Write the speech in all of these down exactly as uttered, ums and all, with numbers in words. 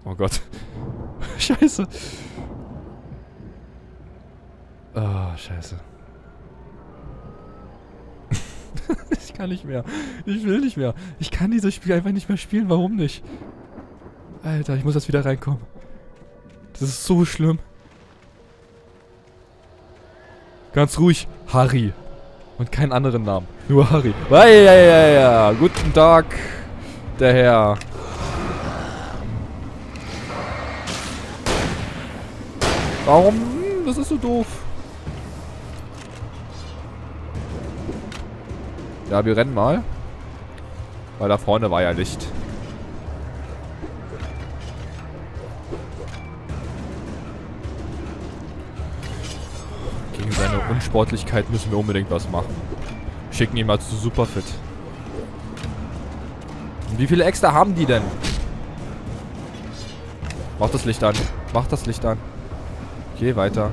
Oh Gott. Scheiße. Oh, scheiße. Ich kann nicht mehr. Ich will nicht mehr. Ich kann dieses Spiel einfach nicht mehr spielen. Warum nicht? Alter, ich muss jetzt wieder reinkommen. Das ist so schlimm. Ganz ruhig. Harry. Und keinen anderen Namen. Nur Harry. Ja, ja, ja, ja. Guten Tag, der Herr. Warum? Das ist so doof. Ja, wir rennen mal. Weil da vorne war ja Licht. Gegen seine Unsportlichkeit müssen wir unbedingt was machen. Schicken ihn mal zu Superfit. Und wie viele Extra haben die denn? Mach das Licht an. Mach das Licht an. Geh weiter.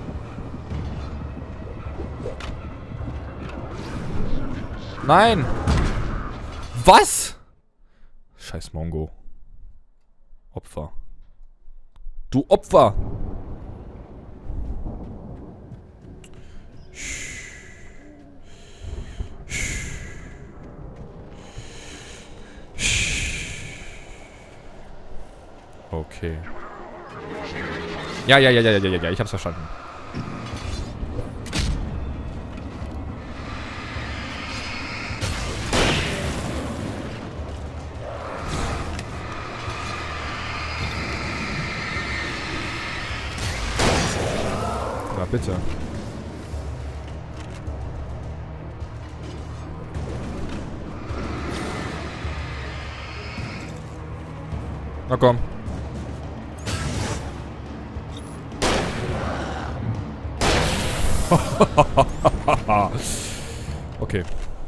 Nein! Was? Scheiß Mongo. Opfer. Du Opfer! Okay. Ja, ja, ja, ja, ja, ja, ja, ich hab's verstanden. Na bitte. Na komm. Okay.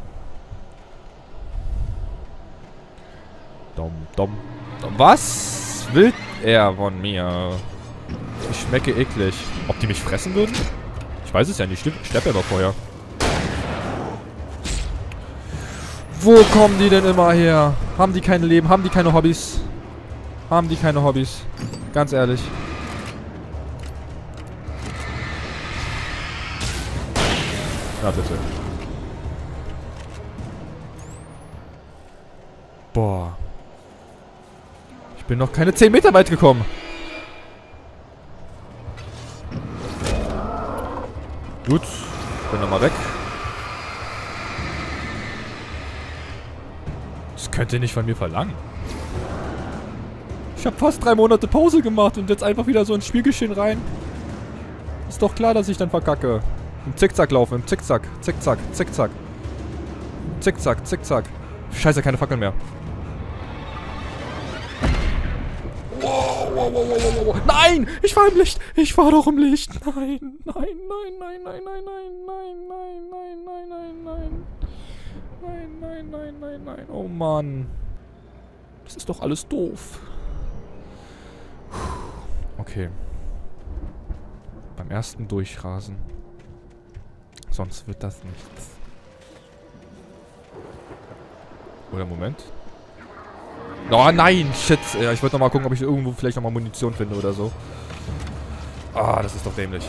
Dom, dom, dom. Was will er von mir? Ich schmecke eklig. Ob die mich fressen würden? Ich weiß es ja nicht. Ich sterbe ja noch vorher. Wo kommen die denn immer her? Haben die kein Leben? Haben die keine Hobbys? Haben die keine Hobbys? Ganz ehrlich. Na bitte. Boah. Ich bin noch keine zehn Meter weit gekommen. Gut. Ich bin nochmal weg. Das könnt ihr nicht von mir verlangen. Ich habe fast drei Monate Pause gemacht und jetzt einfach wieder so ins Spielgeschehen rein. Ist doch klar, dass ich dann verkacke. Im Zickzack laufen, im Zickzack, Zickzack, Zickzack. Zickzack, Zickzack. Scheiße, keine Fackeln mehr. Wow, wow, wow, wow, wow. Nein! Ich war im Licht! Ich war doch im Licht! Nein, nein, nein, nein, nein, nein, nein, nein, nein, nein, nein, nein, nein. Nein, nein, nein, nein, nein. Oh Mann. Das ist doch alles doof. Okay. Beim ersten Durchrasen. Sonst wird das nichts. Oder Moment. Oh nein, shit. Ja, ich wollte noch mal gucken, ob ich irgendwo vielleicht noch mal Munition finde oder so. Ah, das ist doch dämlich.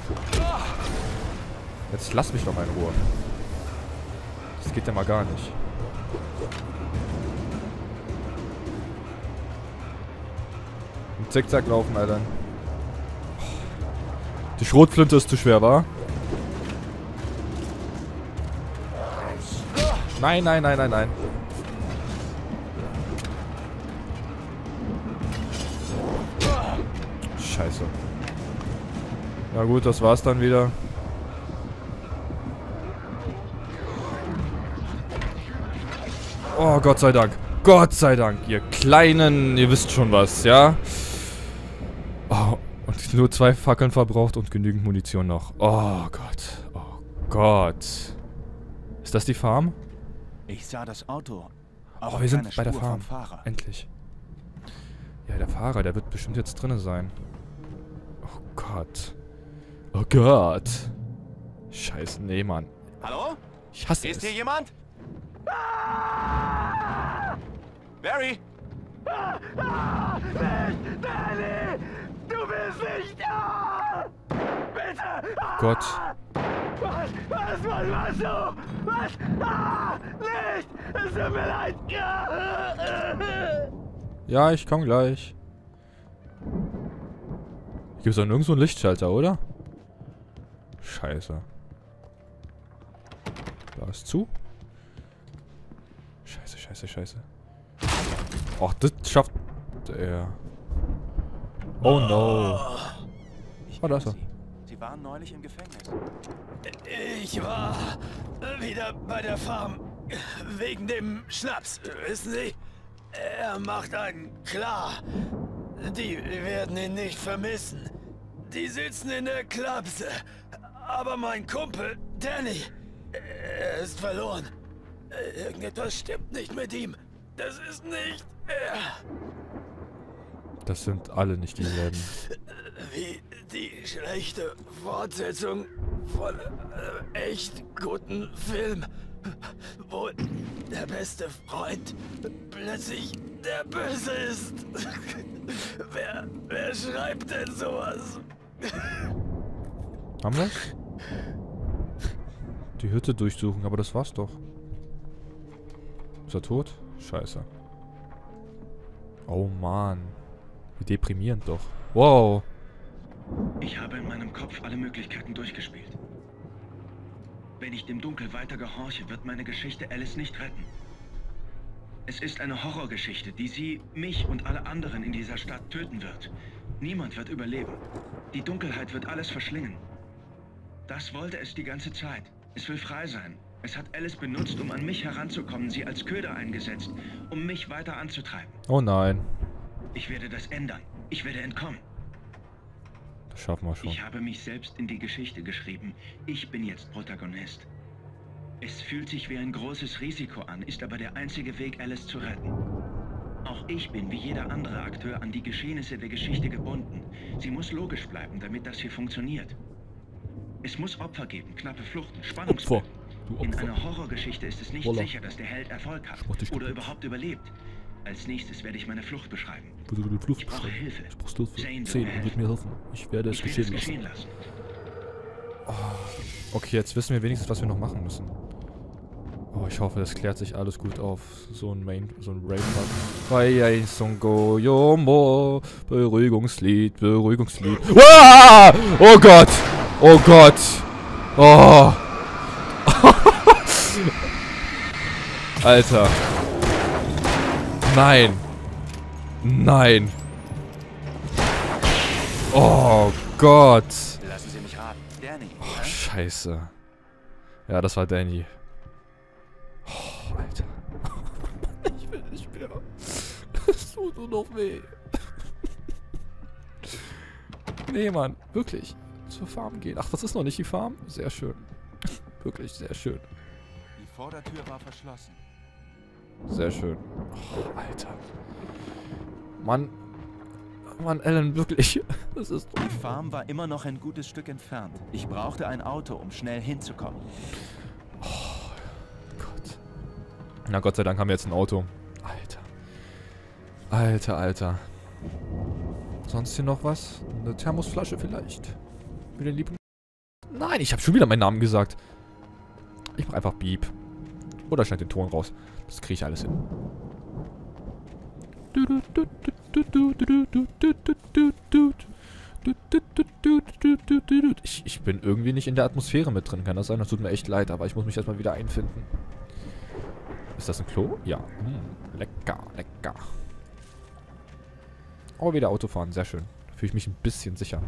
Jetzt lass mich doch mal in Ruhe. Das geht ja mal gar nicht. Im Zickzack laufen, Alter. Die Schrotflinte ist zu schwer, wa? Nein, nein, nein, nein, nein. Scheiße. Ja gut, das war's dann wieder. Oh, Gott sei Dank. Gott sei Dank, ihr Kleinen, ihr wisst schon was, ja? Oh, und nur zwei Fackeln verbraucht und genügend Munition noch. Oh Gott. Oh Gott. Ist das die Farm? Ich sah das Auto. Oh, wir sind bei der Farm. Endlich. Ja, der Fahrer, der wird bestimmt jetzt drinne sein. Oh Gott. Oh Gott. Scheiße, nee, Mann. Hallo? Ich hasse es. Ist hier jemand? Barry! Gott. Was? Was? Was? Was? So? Was? Ah! Nicht! Es tut mir leid! Ja, ich komm gleich. Hier gibt's doch nirgendwo einen Lichtschalter, oder? Scheiße. Da ist zu. Scheiße, scheiße, scheiße. Ach, das schafft er. Oh no. Ich Oh, da ist er. Sie. Sie waren neulich im Gefängnis. Ich war wieder bei der Farm. Wegen dem Schnaps, wissen Sie? Er macht einen klar. Die werden ihn nicht vermissen. Die sitzen in der Klapse. Aber mein Kumpel, Danny, er ist verloren. Irgendetwas stimmt nicht mit ihm. Das ist nicht er. Das sind alle nicht dieselben. Wie die schlechte Fortsetzung von einem echt guten Film, wo der beste Freund plötzlich der Böse ist. wer, wer schreibt denn sowas? Haben wir's? Die Hütte durchsuchen, aber das war's doch. Ist er tot? Scheiße. Oh Mann. Wie deprimierend doch. Wow. Ich habe in meinem Kopf alle Möglichkeiten durchgespielt. Wenn ich dem Dunkel weiter gehorche, wird meine Geschichte Alice nicht retten. Es ist eine Horrorgeschichte, die sie, mich und alle anderen in dieser Stadt töten wird. Niemand wird überleben. Die Dunkelheit wird alles verschlingen. Das wollte es die ganze Zeit. Es will frei sein. Es hat Alice benutzt, um an mich heranzukommen, sie als Köder eingesetzt, um mich weiter anzutreiben. Oh nein. Ich werde das ändern. Ich werde entkommen. Das schaffen wir schon. Ich habe mich selbst in die Geschichte geschrieben. Ich bin jetzt Protagonist. Es fühlt sich wie ein großes Risiko an, ist aber der einzige Weg, Alice zu retten. Auch ich bin wie jeder andere Akteur an die Geschehnisse der Geschichte gebunden. Sie muss logisch bleiben, damit das hier funktioniert. Es muss Opfer geben, knappe Fluchten, Spannungsbögen. Du In Opfer. einer Horrorgeschichte ist es nicht Voila. sicher, dass der Held Erfolg hat mach dich oder kaputt. überhaupt überlebt. Als nächstes werde ich meine Flucht beschreiben. Bitte die Flucht Ich brauche beschreiben. Hilfe. Ich brauche Hilfe. Zane, du Zehn mir wird mir helfen. Ich werde es Ich will geschehen es lassen. geschehen lassen. Okay, jetzt wissen wir wenigstens, was wir noch machen müssen. Oh, ich hoffe, das klärt sich alles gut auf. So ein Main, so ein Raid-Part. Wai Songo Yomo. Beruhigungslied, Beruhigungslied. Uah! Oh Gott! Oh Gott! Oh! Alter. Nein. Nein. Oh Gott. Lassen Sie mich raten. Danny. Oh, Scheiße. Ja, das war Danny. Oh, Alter. Ich will nicht mehr. Es tut nur noch weh. Nee, Mann. Wirklich. Zur Farm gehen. Ach, das ist noch nicht die Farm? Sehr schön. Wirklich sehr schön. Die Vordertür war verschlossen. Sehr schön. Oh, Alter. Mann. Mann, Alan, wirklich. Das ist... Die Farm war immer noch ein gutes Stück entfernt. Ich brauchte ein Auto, um schnell hinzukommen. Oh, Gott. Na, Gott sei Dank haben wir jetzt ein Auto. Alter. Alter, Alter. Sonst hier noch was? Eine Thermosflasche vielleicht? Für den lieben... Nein, ich habe schon wieder meinen Namen gesagt. Ich mach einfach Beep. Oder schneid den Ton raus. Das kriege ich alles hin. Ich, ich bin irgendwie nicht in der Atmosphäre mit drin. Kann das sein? Das tut mir echt leid, aber ich muss mich erstmal wieder einfinden. Ist das ein Klo? Ja. Hm, lecker, lecker. Oh, wieder Autofahren. Sehr schön. Da fühle ich mich ein bisschen sicher.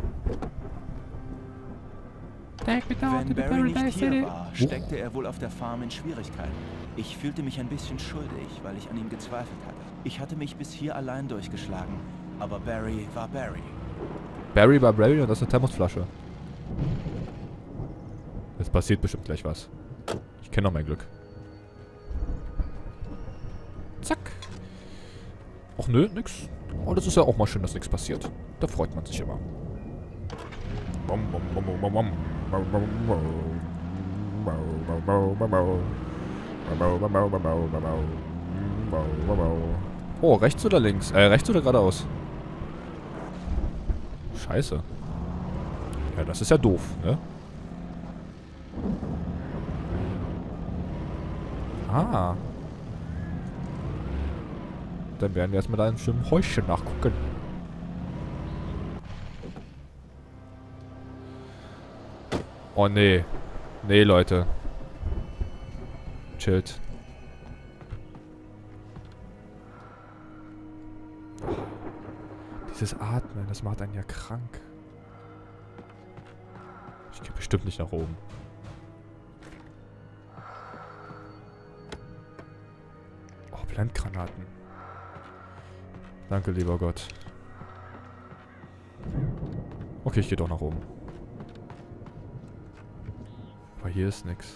Wenn Barry nicht hier war, steckte er wohl auf der Farm in Schwierigkeiten. Ich fühlte mich ein bisschen schuldig, weil ich an ihm gezweifelt hatte. Ich hatte mich bis hier allein durchgeschlagen, aber Barry war Barry. Barry war Barry und das ist eine Thermosflasche. Jetzt passiert bestimmt gleich was. Ich kenne noch mein Glück. Zack. Och nö, nix. Oh, das ist ja auch mal schön, dass nichts passiert. Da freut man sich immer. Oh, rechts oder links? Äh, rechts oder geradeaus? Scheiße. Ja, das ist ja doof, ne? Ah. Dann werden wir erstmal da in einem Häuschen nachgucken. Oh nee. Nee, Leute. Chillt. Dieses Atmen, das macht einen ja krank. Ich gehe bestimmt nicht nach oben. Oh, Blendgranaten. Danke, lieber Gott. Okay, ich gehe doch nach oben. Aber hier ist nix.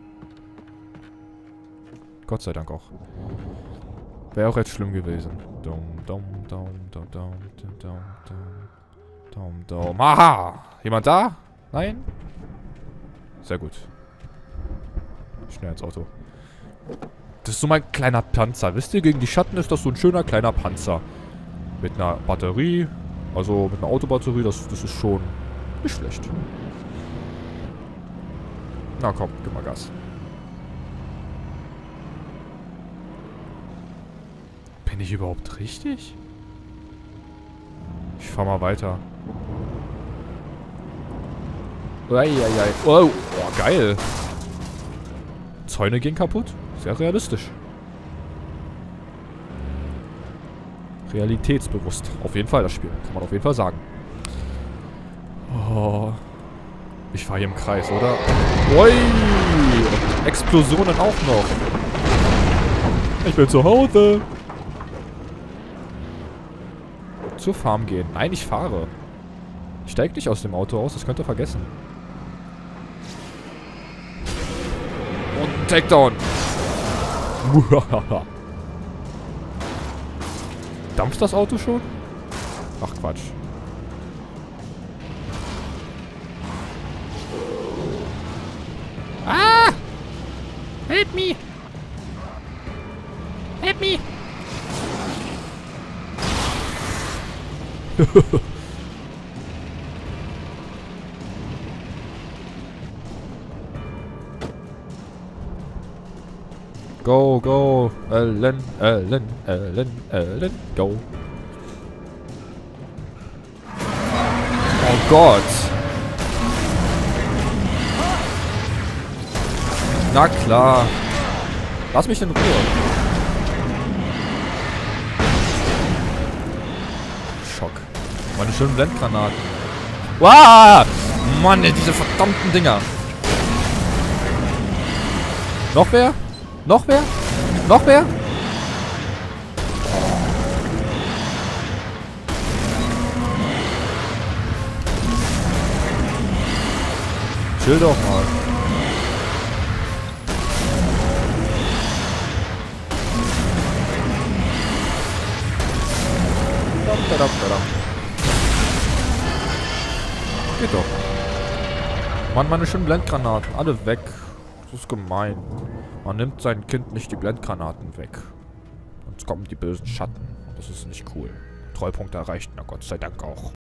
Gott sei Dank auch. Wäre auch jetzt schlimm gewesen. Dum, dum, dum, dum, dum, dum, dum, dum, dum. Aha! Jemand da? Nein? Sehr gut. Schnell ins Auto. Das ist so mein kleiner Panzer. Wisst ihr, gegen die Schatten ist das so ein schöner kleiner Panzer. Mit einer Batterie. Also mit einer Autobatterie. Das, das ist schon nicht schlecht. Na komm, gib mal Gas. Bin ich überhaupt richtig? Ich fahr mal weiter. Eieiei. Oh, oh, geil. Zäune gehen kaputt. Sehr realistisch. Realitätsbewusst. Auf jeden Fall das Spiel. Kann man auf jeden Fall sagen. Oh. Ich fahre hier im Kreis, oder? Ui! Und Explosionen auch noch. Ich bin zu Hause. Zur Farm gehen. Nein, ich fahre. Ich steig nicht aus dem Auto aus. Das könnt ihr vergessen. Und Takedown. Dampft das Auto schon? Ach, Quatsch. Ah! Help me! Help me! Go, go, Ellen, Ellen, Ellen, Ellen, go. Oh Gott. Na klar. Lass mich in Ruhe. Schock. Meine schönen Blendgranaten. Wow! Mann, ey, diese verdammten Dinger. Noch wer? Noch wer? Noch wer? Chill doch mal. Geht doch. Mann, meine schönen Blendgranaten. Alle weg. Das ist gemein. Man nimmt sein Kind nicht die Blendgranaten weg. Sonst kommen die bösen Schatten. Das ist nicht cool. Treupunkt erreicht, na Gott sei Dank auch.